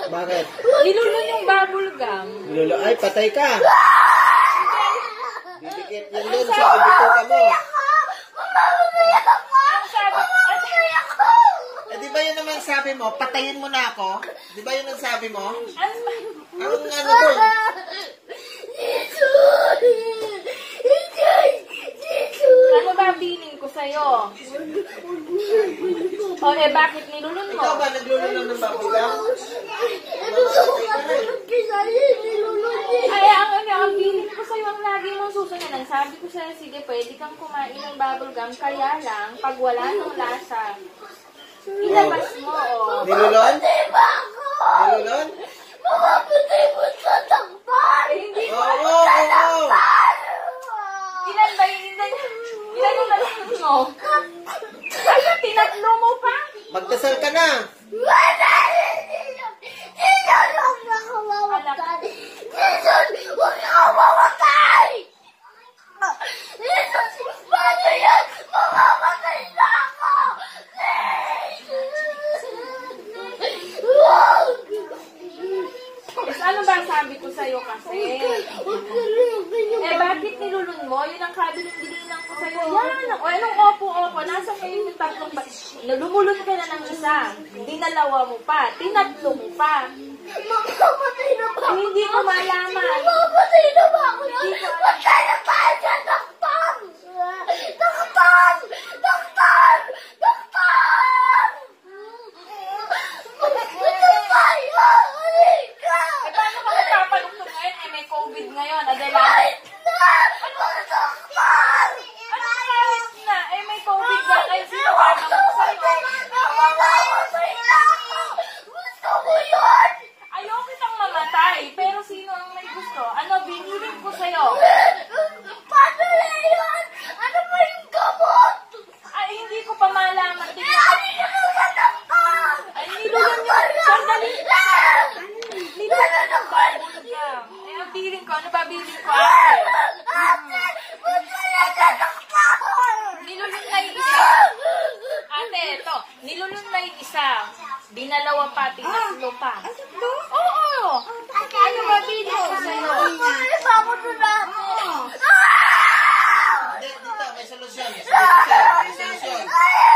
Bakit? Nilulun yung bubble gum. Ay, patay ka. Didikit yun dun sa bituka mo. Eh, di ba yun naman sabi mo? Patayin mo na ako? Di ba yun ang sabi mo? Anong ano dun? Ano ba bilin ko sa'yo? O eh, bakit nilulun mo? Ikaw ba naglulunod ng babugang? Ay, ang bilin ko sa'yo ang lagi mong susunod. Sabi ko sa'yo, sige, pwede kang kumain ng bubble gum, kaya lang, pag wala ng lasa, ilabas mo, o. Nilulon? Nilulon? Hindi ko Oo. Ilan ba yun? Ilan yung nalulun mo? Ay, tinatlo mo pa? Magdasal ka na. Ano ba sabi ko sa'yo kasi? Eh, bakit nilulun mo? Yun ang kabiling-bilinan ko sa'yo. Yan! O, anong opo-opo? Nasa kayo yung tatlong ba? Lumulun ka na ng isa. Dinalawa mo pa. Tinatlo mo pa. Mamamatay na ba? Hindi ko malaman. Mamamatay na ba ako? Hindi ko alam. Patay na tayo dyan, doktor! Doktor! Doktor! Doktor! Doktor tayo! Halika! Eh, paano ka magpapalugtong ngayon? Eh, may COVID ngayon. Adela. Kahit na! Doktor! Ano kahit na? Eh, may COVID na. Ay, sino ka naman sa'yo? Mamamatay na ako! Gusto ko yun! Ayaw kitang mamatay. Pero sino ang may gusto? Ano, binilin ko sa'yo? Paano na yun? Ano ba yung gamot? Ay, hindi ko pa malaman. Ano yung doktor? Ay, nilulun yung... Sandali. Nilulun yung bubble gum. Eh, ang bilin ko. Ano ba bilin ko? Nilulun na yung isa. Ate, ito. Nilulun na yung isa. Dinalawa pa, tinatlo pa. Oo. Ano ba bilin ko sa'yo? Hindi, dito, may solusyon. May solusyon.